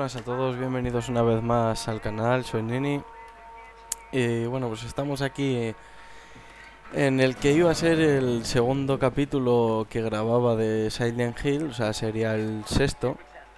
buenas a todos, bienvenidos una vez más al canal, soy Nini. Y bueno, pues estamos aquí en el que iba a ser el segundo capítulo que grababa de Silent Hill, o sea, sería el sexto.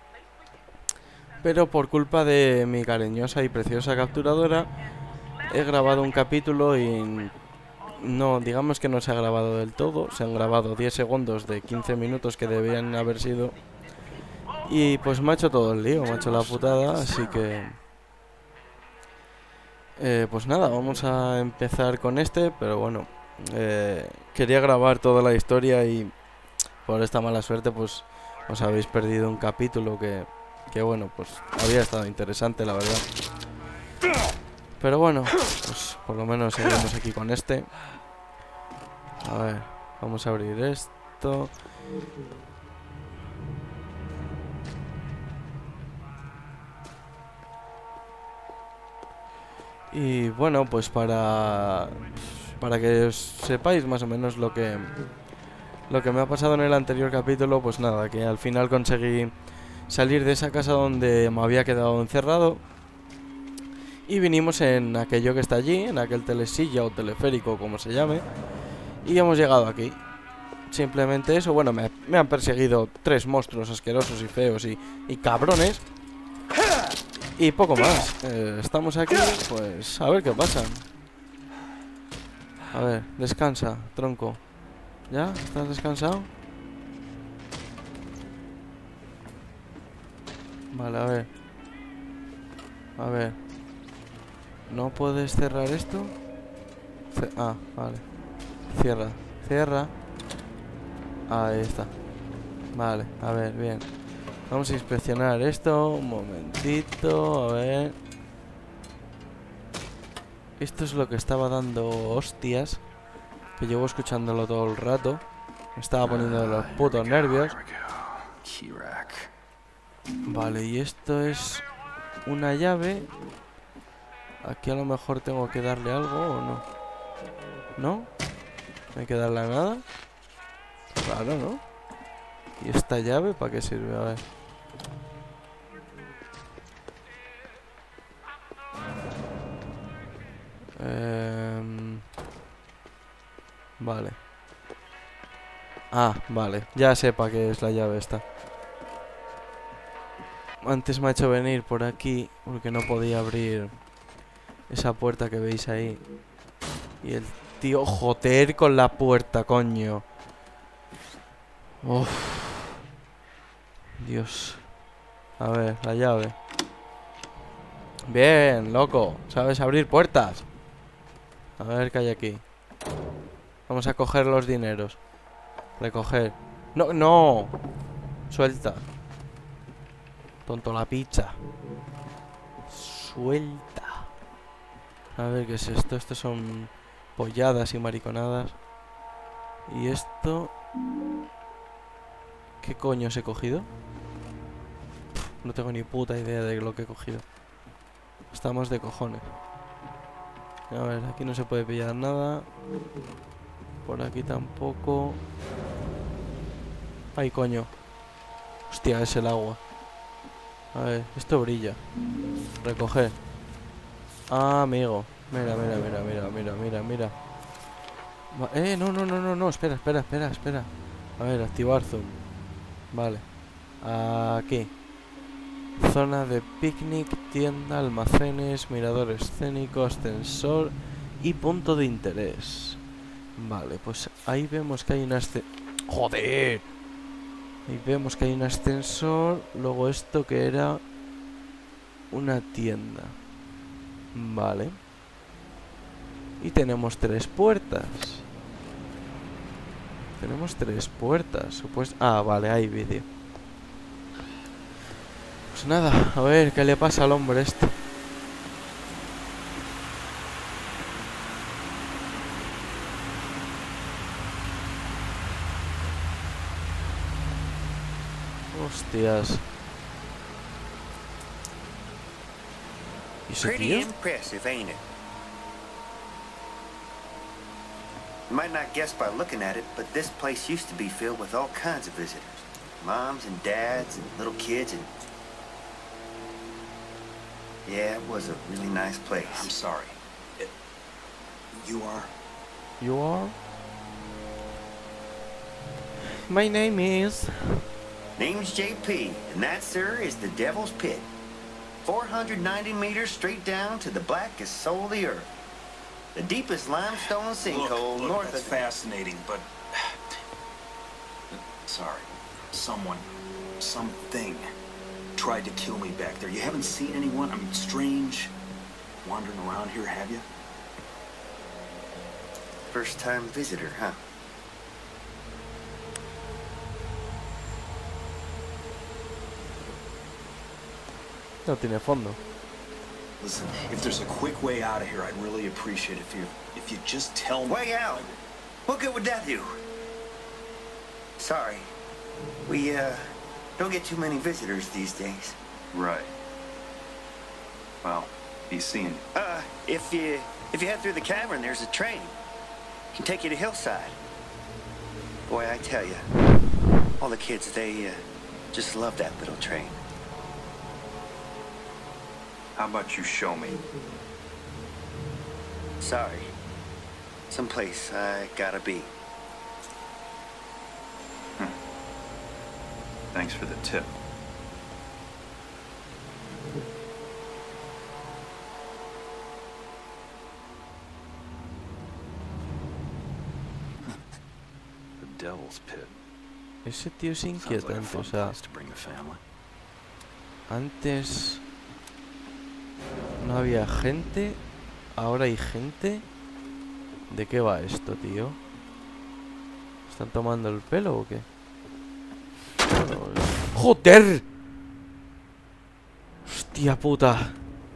Pero por culpa de mi cariñosa y preciosa capturadora, he grabado un capítulo y no, digamos que no se ha grabado del todo. Se han grabado 10 segundos de 15 minutos que debían haber sido. Y pues me ha hecho todo el lío, me ha hecho la putada, así que... pues nada, vamos a empezar con este, pero bueno, quería grabar toda la historia y por esta mala suerte pues os habéis perdido un capítulo que bueno, pues había estado interesante la verdad. Pero bueno, pues por lo menos seguimos aquí con este. A ver, vamos a abrir esto. Y bueno, pues para que os sepáis más o menos lo que me ha pasado en el anterior capítulo, pues nada, que al final conseguí salir de esa casa donde me había quedado encerrado y vinimos en aquello que está allí, en aquel telesilla o teleférico, como se llame, y hemos llegado aquí. Simplemente eso, bueno, me han perseguido 3 monstruos asquerosos y feos y cabrones. Y poco más. Estamos aquí, pues a ver qué pasa. A ver, descansa, tronco. ¿Ya? ¿Estás descansado? Vale, a ver. A ver. ¿No puedes cerrar esto? Vale. Cierra. Cierra. Ahí está. Vale, a ver, bien. Vamos a inspeccionar esto. Un momentito, a ver. Esto es lo que estaba dando hostias, que llevo escuchándolo todo el rato. Me estaba poniendo de los putos nervios. Vale, y esto es una llave. Aquí a lo mejor tengo que darle algo o no. ¿No? ¿No hay que darle a nada? Claro, ¿no? ¿Y esta llave para qué sirve? A ver. Vale. Vale. Ya sé para qué es la llave esta. Antes me ha hecho venir por aquí porque no podía abrir esa puerta que veis ahí. Y el tío, joder con la puerta, coño. Uf. Dios. A ver, la llave. Bien, loco. ¿Sabes abrir puertas? A ver qué hay aquí. Vamos a coger los dineros. Recoger. No, no. Suelta. Tonto la pizza. Suelta. A ver qué es esto. Estos son polladas y mariconadas. Y esto... ¿Qué coño os he cogido? No tengo ni puta idea de lo que he cogido. Estamos de cojones. A ver, aquí no se puede pillar nada. Por aquí tampoco. Ay, coño. Hostia, es el agua. A ver, esto brilla. Recoger. Amigo. Mira, mira, mira, mira, mira, mira, mira. No, no, no, no, no. Espera, espera, espera, espera. A ver, activar zoom. Vale. Aquí. Zona de picnic, tienda, almacenes, mirador escénico, ascensor y punto de interés. Vale, pues ahí vemos que hay un ¡Joder! Ahí vemos que hay un ascensor. Luego esto que era una tienda. Vale. Y tenemos 3 puertas. Tenemos 3 puertas. Vale, hay vídeo. Pues nada, a ver qué le pasa al hombre este. Hostias. ¿Y ese Pretty tío? impressive, ain't it? You might not guess by looking at it, but this place used to be filled with all kinds of visitors. Moms and dads and little kids and... Yeah, it was a really nice place. I'm sorry. You are? You are? My name is... Name's JP, and that, sir, is the Devil's Pit. 490 meters straight down to the blackest soul of the earth. The deepest limestone sinkhole Look, north that's of... fascinating, but... Sorry. Someone, something tried to kill me back there. You haven't seen anyone, strange, wandering around here, have you? First-time visitor, huh? No tiene fondo. Listen, if there's a quick way out of here, I'd really appreciate it if you just tell me. Way out? What good would that do? Sorry. We, don't get too many visitors these days. Right. Well, be seeing you. If you head through the cavern, there's a train. Can take you to Hillside. Boy, I tell you, all the kids, they, just love that little train. How about you show me? Sorry. Someplace I gotta be. Thanks for the tip. The Devil's Pit. Ese tío es Sounds like a inquietante, fun o sea, place to bring the family. antes no había gente, ahora hay gente. ¿De qué va esto, tío? ¿Están tomando el pelo o qué? ¡Joder! ¡Hostia puta!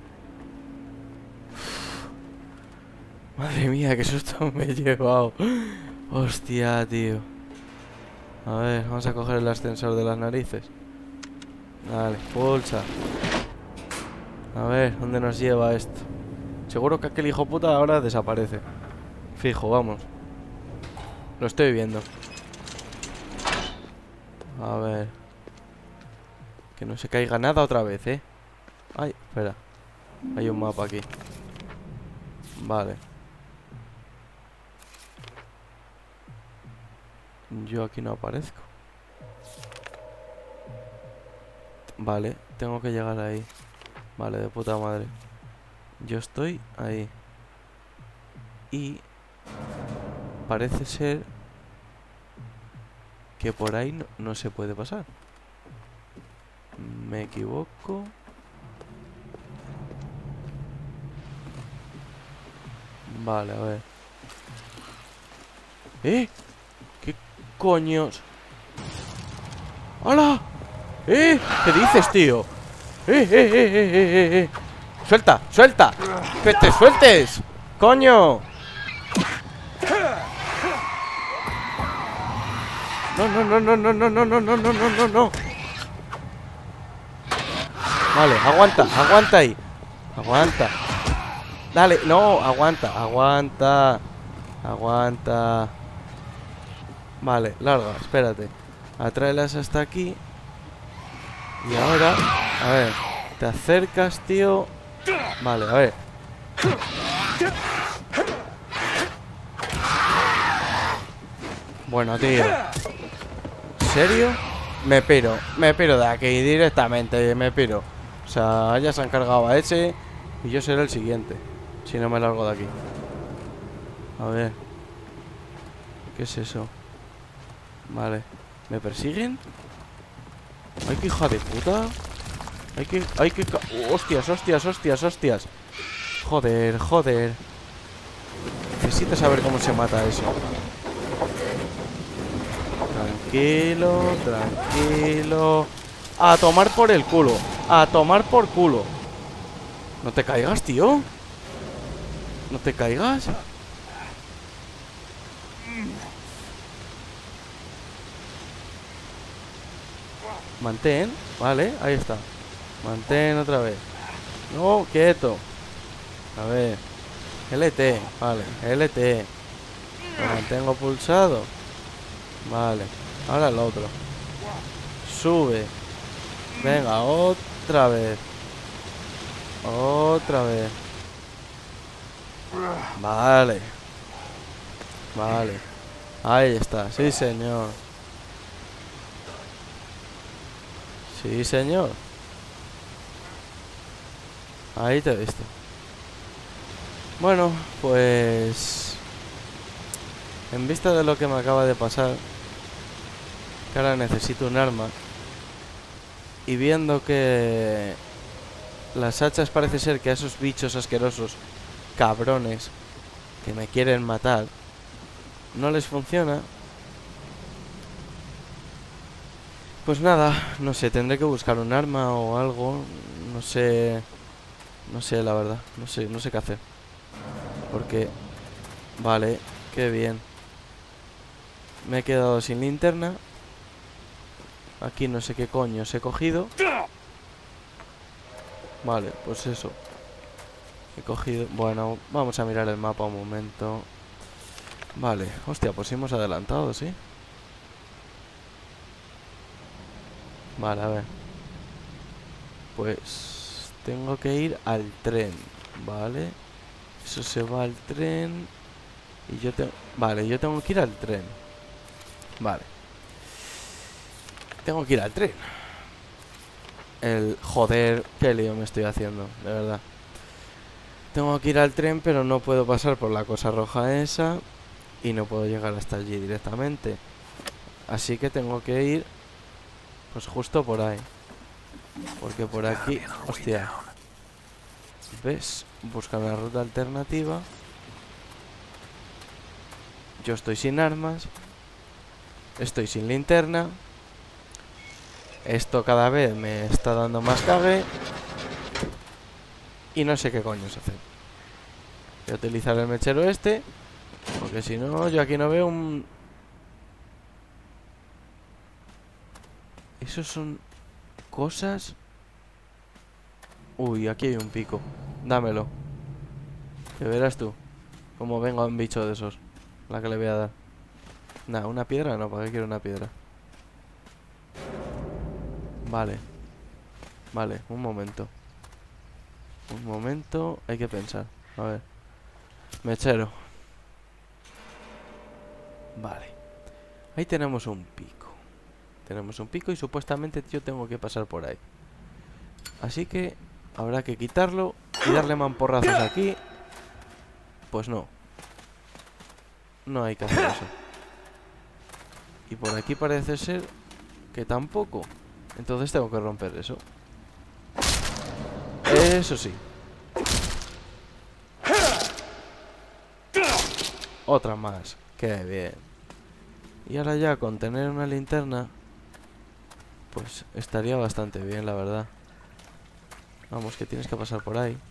Madre mía, qué susto me he llevado. Hostia, tío. A ver, vamos a coger el ascensor de las narices. Vale, pulsa. A ver, ¿dónde nos lleva esto? Seguro que aquel hijo puta ahora desaparece. Fijo, vamos. Lo estoy viendo. A ver. Que no se caiga nada otra vez, ¿eh? Ay, espera. Hay un mapa aquí. Vale. Yo aquí no aparezco. Vale, tengo que llegar ahí. Vale, de puta madre. Yo estoy ahí. Y parece ser que por ahí no se puede pasar. ¿Me equivoco? Vale, a ver. ¿Qué coños? ¡Hala! ¿Qué dices, tío? ¡Suelta! ¡Suelta! ¡Que te sueltes! ¡Coño! No. Vale, aguanta ahí. Aguanta. Dale, no, aguanta. Vale, larga, espérate. Atráelas hasta aquí. Y ahora, a ver, te acercas, tío. Vale, a ver. Bueno, tío. ¿En serio? Me piro de aquí directamente, me piro. O sea, ya se han cargado a ese y yo seré el siguiente, si no me largo de aquí. A ver. ¿Qué es eso? Vale. ¿Me persiguen? ¡Ay, qué hija de puta! Hay que... ¡Hostias! Joder. Necesito saber cómo se mata eso. Tranquilo. A tomar por el culo. No te caigas, tío. No te caigas. Mantén. Vale, ahí está. Mantén otra vez. No, quieto. A ver. LT, vale, LT. Lo mantengo pulsado. Vale. Ahora el otro. Sube. Venga, otra vez. Otra vez. Vale. Vale. Ahí está. Sí, señor. Sí, señor. Ahí te he visto. Bueno, pues... en vista de lo que me acaba de pasar, que ahora necesito un arma, y viendo que las hachas parece ser que a esos bichos asquerosos, cabrones, que me quieren matar, no les funciona, pues nada, no sé, tendré que buscar un arma o algo, no sé, la verdad, no sé qué hacer, porque, vale, qué bien, me he quedado sin linterna, aquí no sé qué coño os he cogido, vale, pues eso, he cogido, bueno, vamos a mirar el mapa un momento, vale, hostia, pues hemos adelantado, ¿sí? Vale, a ver. Pues tengo que ir al tren, ¿vale? Eso se va al tren. Y yo tengo... Vale, yo tengo que ir al tren. Vale. Tengo que ir al tren. Joder, qué lío me estoy haciendo, de verdad. Tengo que ir al tren, pero no puedo pasar por la cosa roja esa. Y no puedo llegar hasta allí directamente. Así que tengo que ir... pues justo por ahí. Porque por aquí... hostia. ¿Ves? Busca una ruta alternativa. Yo estoy sin armas. Estoy sin linterna. Esto cada vez me está dando más cague. Y no sé qué coño hacer. Voy a utilizar el mechero este. Porque si no, yo aquí no veo un... Esos son cosas... Uy, aquí hay un pico. Dámelo. Que verás tú cómo venga un bicho de esos. La que le voy a dar. Nah, una piedra no, ¿para qué quiero una piedra? Vale. Vale, un momento. Un momento, hay que pensar. A ver. Mechero. Vale. Ahí tenemos un pico. Tenemos un pico y supuestamente yo tengo que pasar por ahí. Así que habrá que quitarlo y darle mamporrazos aquí. Pues no. No hay que hacer eso. Y por aquí parece ser que tampoco. Entonces tengo que romper eso. Eso sí. Otra más. Qué bien. Y ahora ya con tener una linterna, pues estaría bastante bien, la verdad. Vamos, que tienes que pasar por ahí.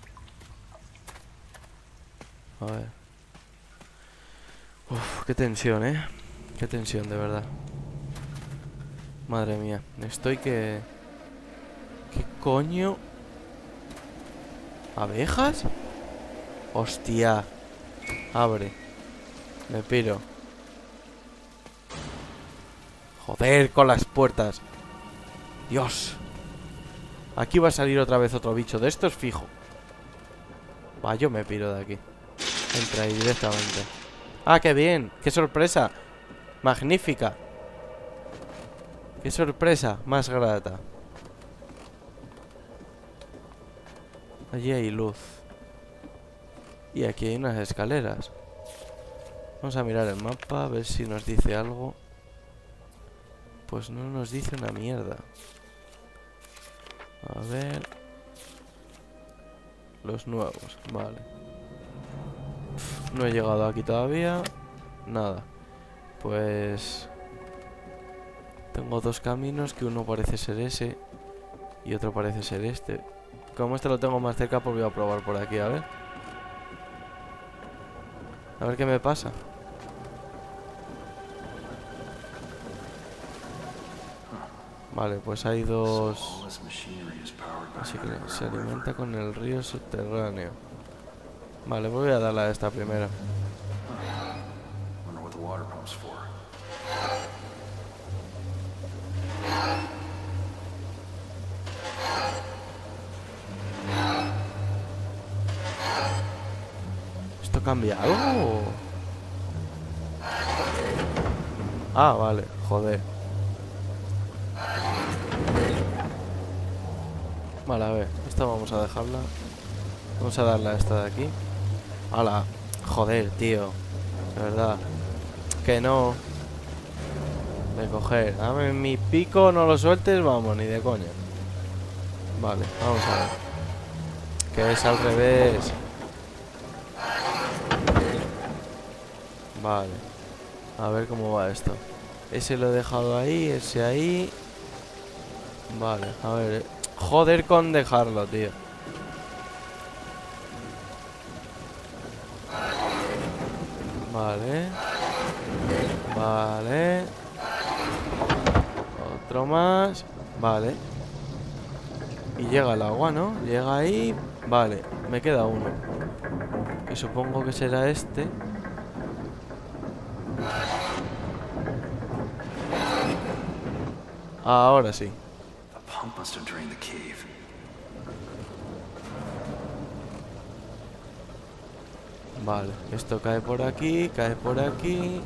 A ver. Uf, qué tensión, ¿eh? Qué tensión, de verdad. Madre mía, estoy que... ¿Qué coño? ¿Abejas? Hostia. Abre. Me piro. Joder, con las puertas. Dios. Aquí va a salir otra vez otro bicho de estos, fijo. Va, yo me piro de aquí. Entra ahí directamente. ¡Ah, qué bien! ¡Qué sorpresa! ¡Magnífica! ¡Qué sorpresa más grata! Allí hay luz. Y aquí hay unas escaleras. Vamos a mirar el mapa, a ver si nos dice algo. Pues no nos dice una mierda. A ver. Los nuevos, vale. No he llegado aquí todavía. Nada. Pues... tengo dos caminos, que uno parece ser ese y otro parece ser este. Como este lo tengo más cerca, pues voy a probar por aquí, a ver. A ver qué me pasa. Vale, pues hay dos... así que se alimenta con el río subterráneo. Vale, voy a darle a esta primera. cambia algo? Ah, vale, joder. Vale, a ver, esta vamos a dejarla. Vamos a darle a esta de aquí. ¡Hala! Joder, tío. De verdad. Que no. De coger. Dame mi pico, no lo sueltes, vamos, ni de coña. Vale, vamos a ver. Que es al revés. Vale. A ver cómo va esto. Ese lo he dejado ahí, ese ahí. Vale, a ver. Joder con dejarlo, tío. Vale. Vale. Otro más. Vale. Y llega el agua, ¿no? Llega ahí. Vale, me queda uno. Que supongo que será este. Ahora sí. The pump must have drained the cave. Vale, esto cae por aquí, cae por aquí.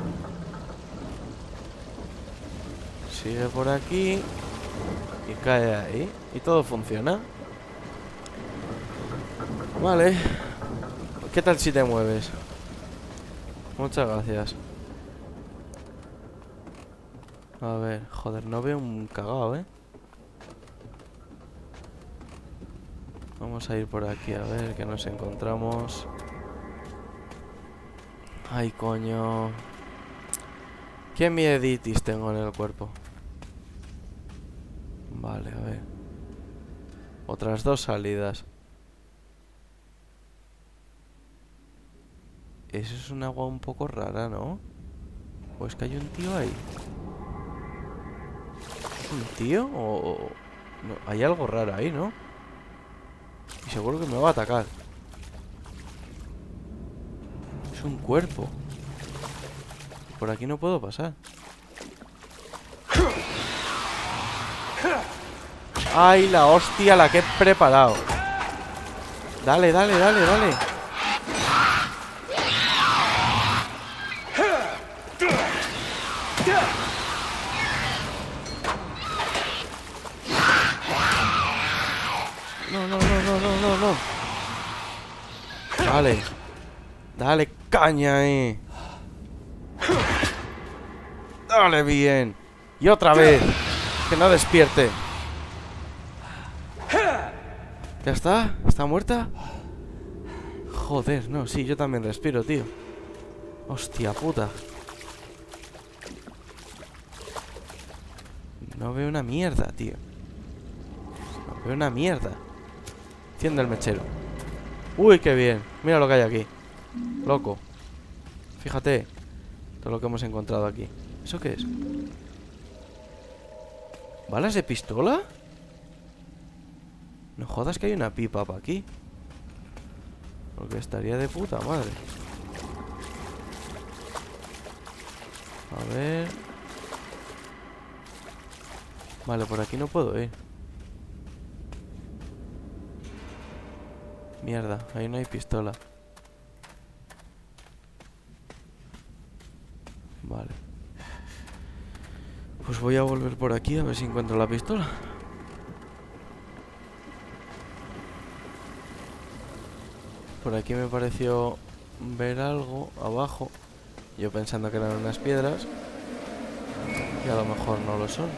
Sigue por aquí. Y cae ahí. Y todo funciona. Vale. ¿Qué tal si te mueves? Muchas gracias. A ver, joder, no veo un cagao, ¿eh? Vamos a ir por aquí a ver qué nos encontramos. Ay, coño. Qué mieditis tengo en el cuerpo. Vale, a ver. Otras dos salidas. Eso es un agua un poco rara, ¿no? ¿O es que hay un tío ahí? ¿Es un tío? ¿O...? No, hay algo raro ahí, ¿no? Y seguro que me va a atacar. Es un cuerpo. Por aquí no puedo pasar. ¡Ay, la hostia, la que he preparado! Dale, dale, dale, dale. No, no, no, no, no, no, no. Dale. Dale caña, Dale bien. Y otra vez. Que no despierte. ¿Ya está? ¿Está muerta? Joder, no, sí, yo también respiro, tío. Hostia puta. No veo una mierda, tío. No veo una mierda. Enciende el mechero. Uy, qué bien. Mira lo que hay aquí. Loco. Fíjate todo lo que hemos encontrado aquí. ¿Eso qué es? ¿Balas de pistola? No jodas que hay una pipa para aquí. Porque estaría de puta madre. A ver. Vale, por aquí no puedo ir. Mierda, ahí no hay pistola. Vale. Pues voy a volver por aquí a ver si encuentro la pistola. Por aquí me pareció ver algo abajo. Yo pensando que eran unas piedras. Y a lo mejor no lo son.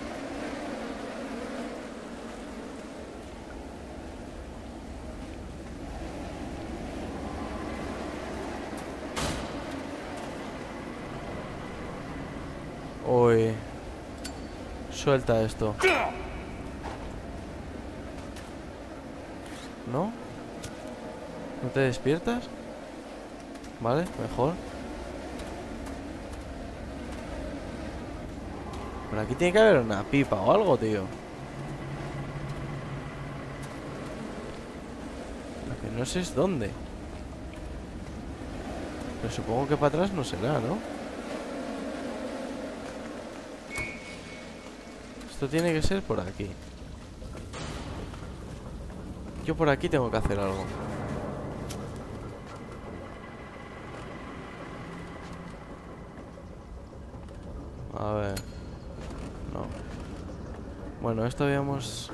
Uy. Suelta esto. ¿No? ¿No te despiertas? Vale, mejor. Por aquí tiene que haber una pipa o algo, tío. Lo que no sé es dónde. Pero supongo que para atrás no será, ¿no? Esto tiene que ser por aquí. Yo por aquí tengo que hacer algo. A ver. No. Bueno, esto habíamos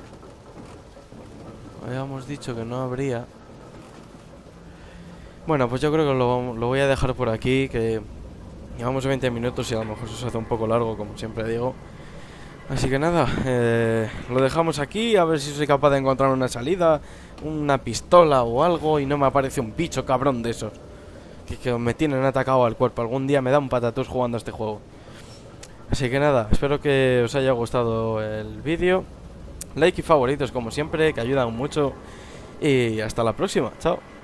dicho que no habría. Bueno, pues yo creo que lo voy a dejar por aquí, que llevamos 20 minutos y a lo mejor eso se hace un poco largo, como siempre digo. Así que nada, lo dejamos aquí, a ver si soy capaz de encontrar una salida, una pistola o algo, y no me aparece un bicho cabrón de esos que me tienen atacado al cuerpo. Algún día me da un patatús jugando a este juego. Así que nada, espero que os haya gustado el vídeo. Like y favoritos como siempre, que ayudan mucho. Y hasta la próxima, chao.